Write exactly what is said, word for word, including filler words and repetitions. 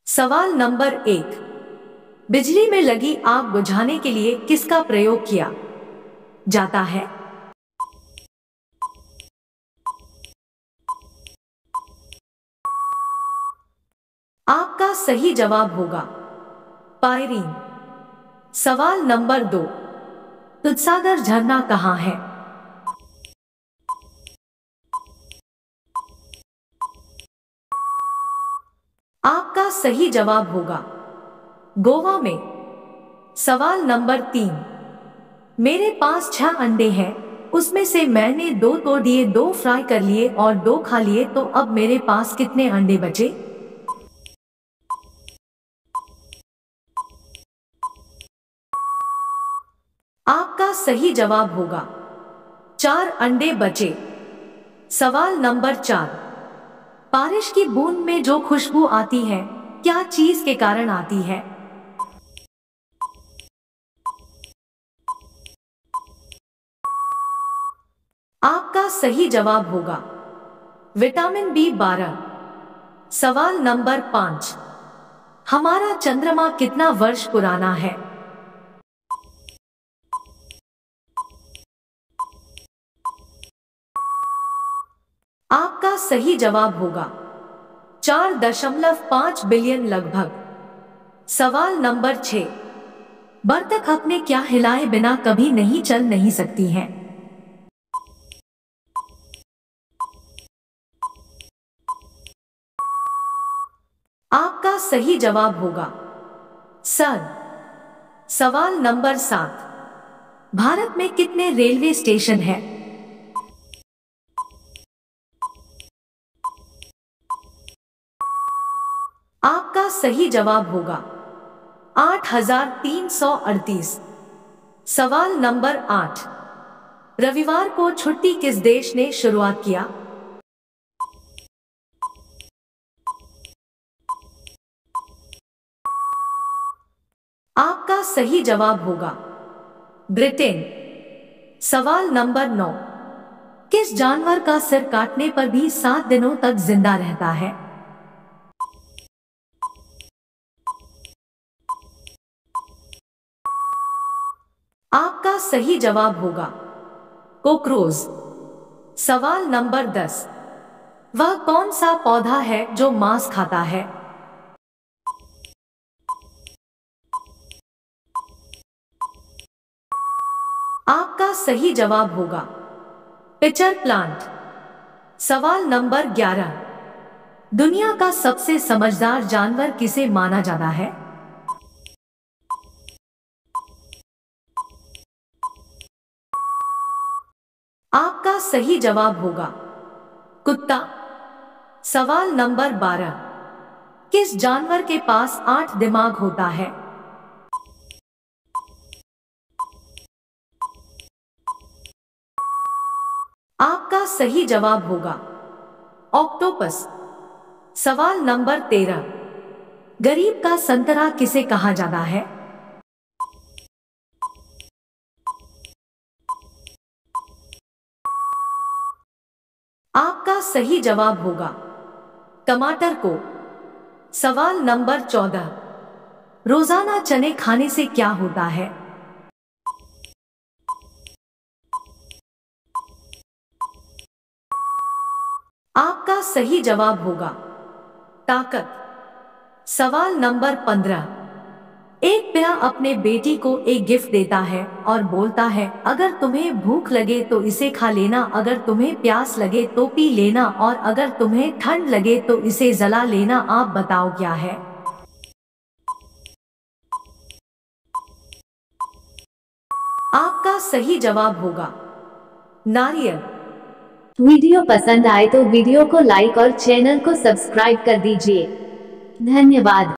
सवाल नंबर एक, बिजली में लगी आग बुझाने के लिए किसका प्रयोग किया जाता है? आपका सही जवाब होगा पायरीन। सवाल नंबर दो, दूधसागर झरना कहाँ है? आपका सही जवाब होगा गोवा में। सवाल नंबर तीन, मेरे पास छह अंडे हैं, उसमें से मैंने दो तोड़ दिए, दो फ्राई कर लिए और दो खा लिए, तो अब मेरे पास कितने अंडे बचे? आपका सही जवाब होगा चार अंडे बचे। सवाल नंबर चार, बारिश की बूंद में जो खुशबू आती है, क्या चीज के कारण आती है? आपका सही जवाब होगा विटामिन बी बारह। सवाल नंबर पांच, हमारा चंद्रमा कितना वर्ष पुराना है? आपका सही जवाब होगा चार दशमलव पांच बिलियन लगभग। सवाल नंबर छह, बत्तख अपने क्या हिलाए बिना कभी नहीं चल नहीं सकती हैं? आपका सही जवाब होगा सर। सवाल नंबर सात, भारत में कितने रेलवे स्टेशन हैं? आपका सही जवाब होगा आठ हजार तीन सौ अड़तीस। सवाल नंबर आठ, रविवार को छुट्टी किस देश ने शुरुआत किया? आपका सही जवाब होगा ब्रिटेन। सवाल नंबर नौ, किस जानवर का सिर काटने पर भी सात दिनों तक जिंदा रहता है? आपका सही जवाब होगा कॉकरोच। सवाल नंबर दस, वह कौन सा पौधा है जो मांस खाता है? आपका सही जवाब होगा पिचर प्लांट। सवाल नंबर ग्यारह, दुनिया का सबसे समझदार जानवर किसे माना जाता है? आपका सही जवाब होगा कुत्ता। सवाल नंबर बारह, किस जानवर के पास आठ दिमाग होता है? आपका सही जवाब होगा ऑक्टोपस। सवाल नंबर तेरह, गरीब का संतरा किसे कहा जाता है? आपका सही जवाब होगा टमाटर को। सवाल नंबर चौदह, रोजाना चने खाने से क्या होता है? आपका सही जवाब होगा ताकत। सवाल नंबर पंद्रह, एक पिता अपने बेटी को एक गिफ्ट देता है और बोलता है, अगर तुम्हें भूख लगे तो इसे खा लेना, अगर तुम्हें प्यास लगे तो पी लेना, और अगर तुम्हें ठंड लगे तो इसे जला लेना। आप बताओ क्या है? आपका सही जवाब होगा नारियल। वीडियो पसंद आए तो वीडियो को लाइक और चैनल को सब्सक्राइब कर दीजिए। धन्यवाद।